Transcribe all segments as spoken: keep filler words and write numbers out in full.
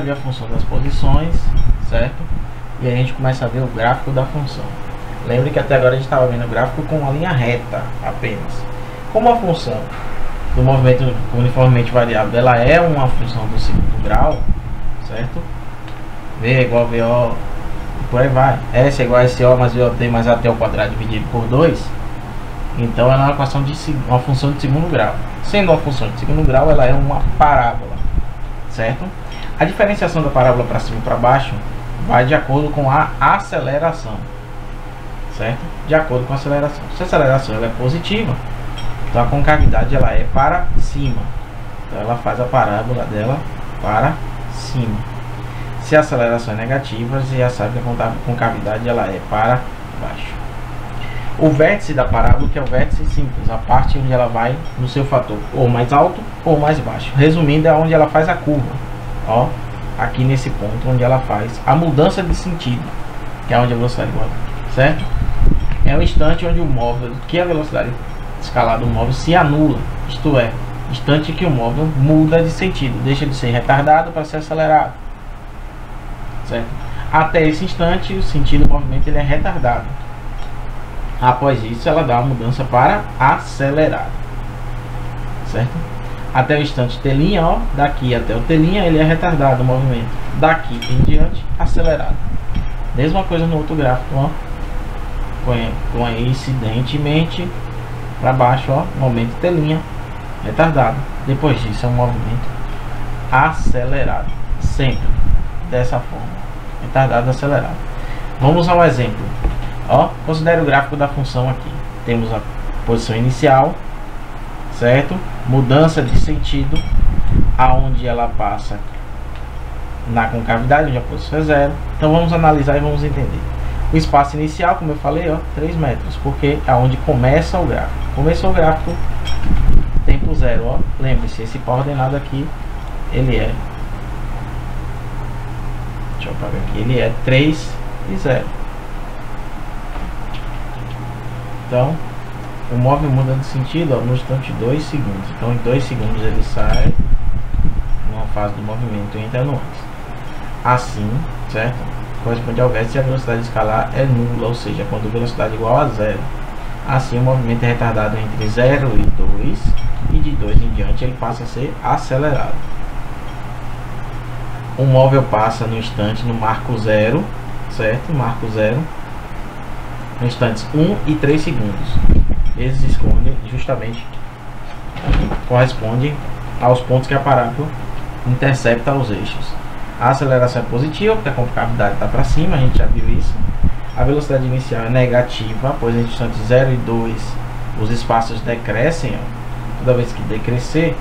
viu a função das posições, certo? E aí a gente começa a ver o gráfico da função. Lembre que até agora a gente estava vendo o gráfico com uma linha reta apenas. Como a função do movimento uniformemente variável, ela é uma função do segundo grau, certo? V é igual a V O, e por aí vai. S é igual a S O mais V O T mais A T ao quadrado dividido por dois. Então ela é uma, equação de, uma função de segundo grau. Sendo uma função de segundo grau, ela é uma parábola, certo? A diferenciação da parábola para cima e para baixo vai de acordo com a aceleração, certo? De acordo com a aceleração. Se a aceleração ela é positiva, então a concavidade ela é para cima. Então ela faz a parábola dela para cima. Se a aceleração é negativa, você já sabe que a concavidade ela é para baixo. O vértice da parábola, que é o vértice simples, a parte onde ela vai no seu fator ou mais alto ou mais baixo. Resumindo, é onde ela faz a curva. Ó, aqui nesse ponto onde ela faz a mudança de sentido, que é onde a velocidade igual, certo? É o instante onde o móvel, que a velocidade escalar do móvel se anula, isto é, instante que o móvel muda de sentido, deixa de ser retardado para ser acelerado, certo? Até esse instante o sentido do movimento ele é retardado. Após isso ela dá uma mudança para acelerado, certo? Até o instante T', ó, daqui até o T' ele é retardado o movimento, daqui em diante acelerado. Mesma coisa no outro gráfico, ó, coincidentemente para baixo, ó, momento T' retardado. Depois disso é um movimento acelerado, sempre dessa forma, retardado, acelerado. Vamos ao exemplo. Ó, considere o gráfico da função aqui. Temos a posição inicial, certo? Mudança de sentido, aonde ela passa na concavidade, onde a posição é zero. Então vamos analisar e vamos entender. O espaço inicial, como eu falei, ó, três metros, porque é onde começa o gráfico. Começou o gráfico, tempo zero, ó. Lembre-se, esse pau ordenado aqui, ele é, deixa eu apagar aqui, ele é três e zero. Então, o móvel muda de sentido, ó, no instante dois segundos. Então, em dois segundos ele sai numa fase do movimento e entra no antes. Assim, certo? Corresponde ao vértice e a velocidade escalar é nula, ou seja, quando a velocidade é igual a zero. Assim, o movimento é retardado entre zero e dois, e de dois em diante ele passa a ser acelerado. O móvel passa no instante no marco zero, certo? Marco zero. Instantes um e três segundos. Eles escondem justamente, correspondem aos pontos que a parábola intercepta os eixos. A aceleração é positiva, porque a concavidade está para cima, a gente já viu isso. A velocidade inicial é negativa, pois em instantes zero e dois os espaços decrescem. Ó. Toda vez que decrescer,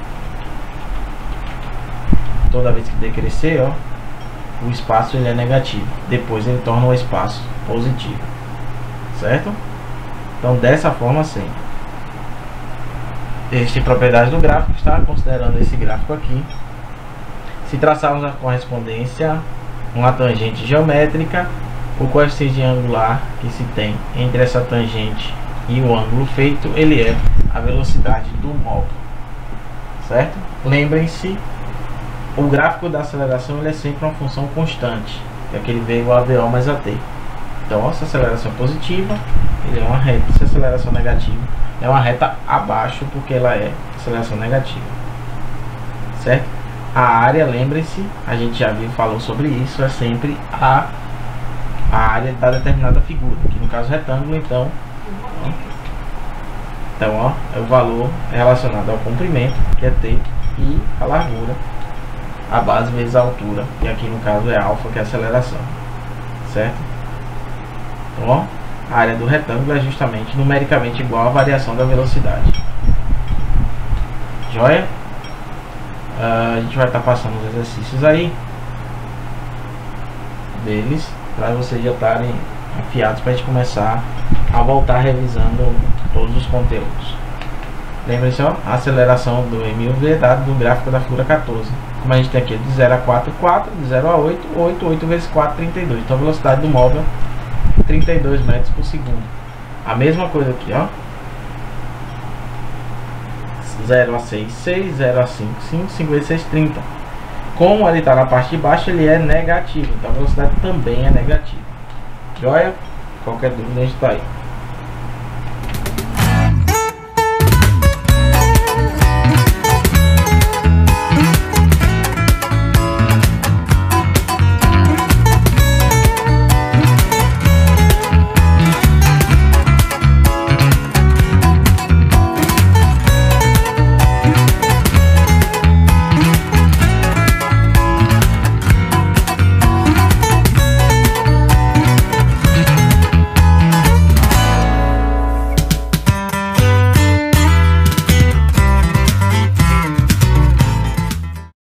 toda vez que decrescer, ó, o espaço ele é negativo. Depois ele torna o espaço positivo. Certo? Então dessa forma sempre. Existem propriedades do gráfico, está considerando esse gráfico aqui. Se traçarmos a correspondência, uma tangente geométrica, o coeficiente angular que se tem entre essa tangente e o ângulo feito, ele é a velocidade do móvel. Certo? Lembrem-se, o gráfico da aceleração ele é sempre uma função constante, que é aquele V igual a V O mais A T. Então, se a aceleração é positiva, ele é uma reta. Se a aceleração é negativa, é uma reta abaixo, porque ela é aceleração negativa. Certo? A área, lembrem-se, a gente já viu, falou sobre isso, é sempre a, a área da determinada figura. Aqui no caso retângulo, então, ó, então ó, é o valor relacionado ao comprimento, que é T, e a largura, a base vezes a altura, e aqui no caso é alfa, que é a aceleração. Certo? Então, ó, a área do retângulo é justamente numericamente igual à variação da velocidade. Joia? Uh, a gente vai estar tá passando os exercícios aí deles, para vocês já estarem afiados para a gente começar a voltar revisando todos os conteúdos. Lembre-se, ó, a aceleração do M U V dado do gráfico da figura quatorze. Como a gente tem aqui de zero a quatro, quatro, de zero a oito, oito, oito vezes quatro, trinta e dois. Então a velocidade do móvel trinta e dois metros por segundo. A mesma coisa aqui, ó. zero a seis, seis, zero a cinco, cinco, cinco vezes seis, trinta. Como ele está na parte de baixo, ele é negativo. Então a velocidade também é negativa. Joia? Qualquer dúvida a gente está aí.